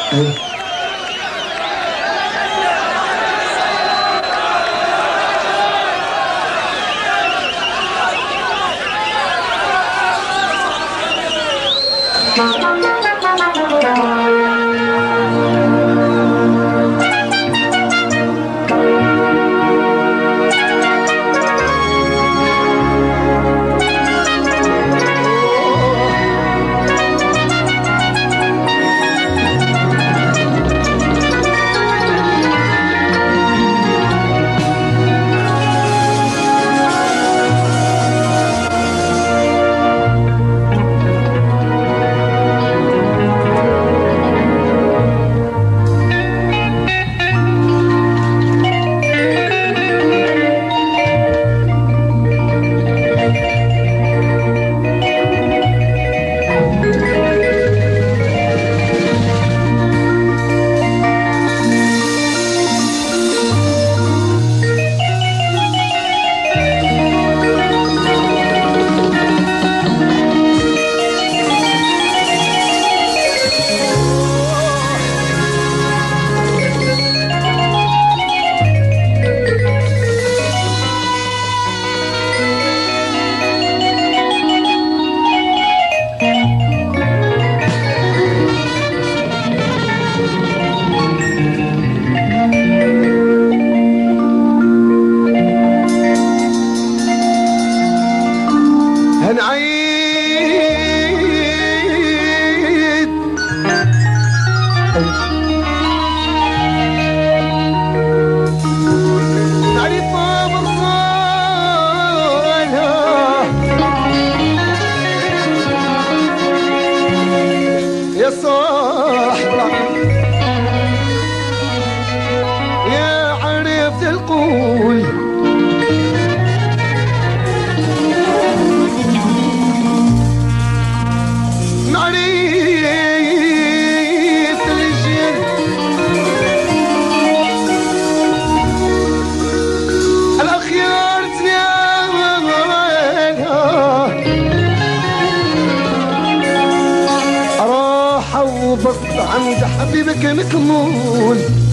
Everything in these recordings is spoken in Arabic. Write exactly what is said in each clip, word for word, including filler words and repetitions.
عند حبيبك مكمول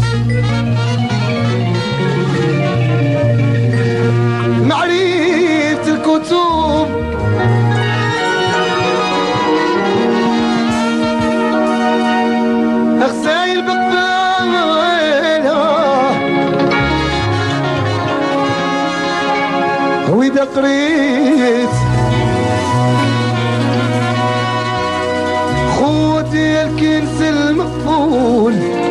معرفة الكتب أغسايل بقبالها وإذا قريت خوتي الكنز المقفول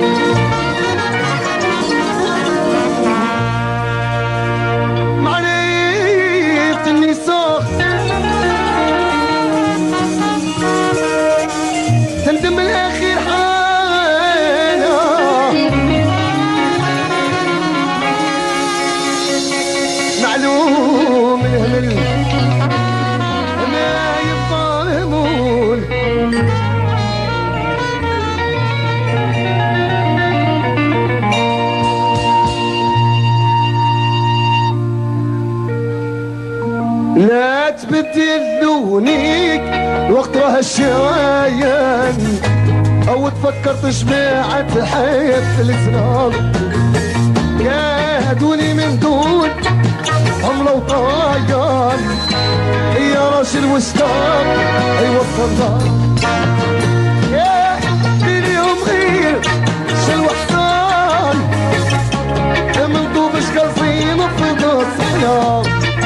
معرفة النساء تندم الأخير حالها معلوم الهمل ما يفهمون لا تبدل لونيك الوقت راه الشوايان او تفكر تجمع الحياة في الزنار كادوني من دون حملة وطايان يا راجل وشتاق ايوا الصدار يا اليوم غير شل وحصان من طوبش قصيم وفضل الصحيان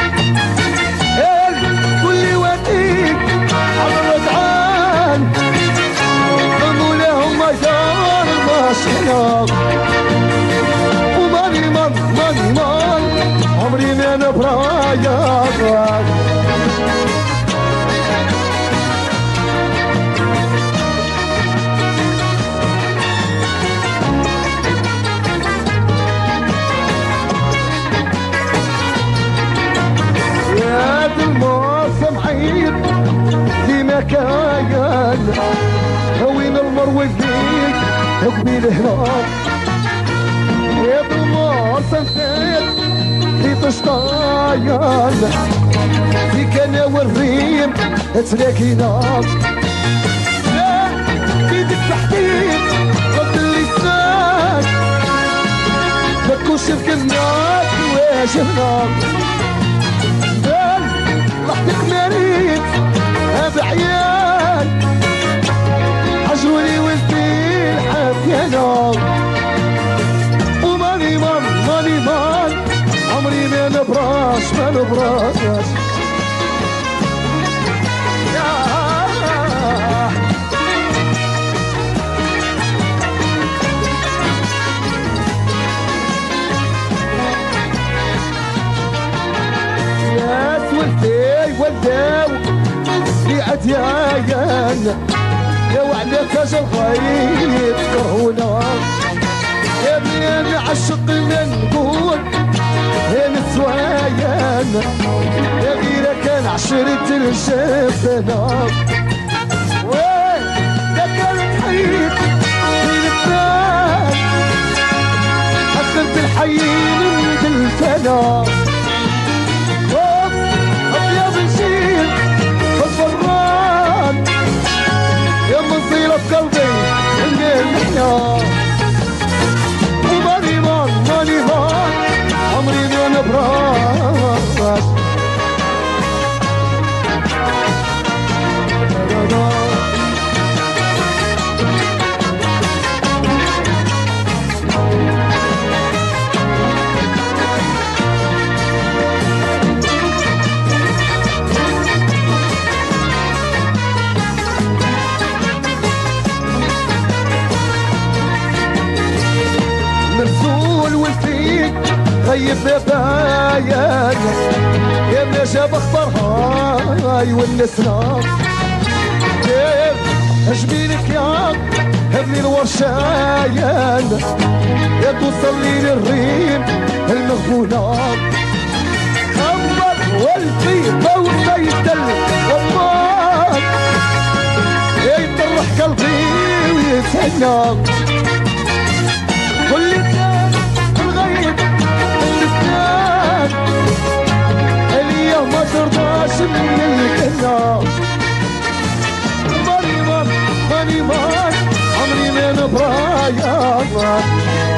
كل وقتك على الرجعان ضموا لهم مجار الماشينا وماني من ماني من عمري ما انا برايا يا الموسم عيد في مكان هوين المروي فيك قبيل هناك يا الموسم فات في تشطايان فيك انا والريم تلاقينا في ايدك تحديد شفنا لحظك مريض بعيال حجروني ولدي الحافيانة وماني مان ماني مان عمري ما نبراش ما نبراش ولداو في عديان يا وعليك اجل غايب تكرهونا يا بني عشق من نقول يا نسوايان يا غيرك كان عشرة الجبنة وين يا كان حيط في الثان حسرت الحيين من الفنا يا مصيرة في قلبي الليل محيا وماني مان ماني مان عمري ما نبراش مرسول والفيك غيب بايان يا ما جاب اخبارها هاي والنسنا اجميلك يا هبني الورشايان يا توصل لي للريم المغفونة خبر والفيق وسيدل والله يا يطرح قلبي ويتهنى كل كان الغيب النسيان اليوم ما ترضاش من الكنا ماني مان ماني مان عمري ما نبرايا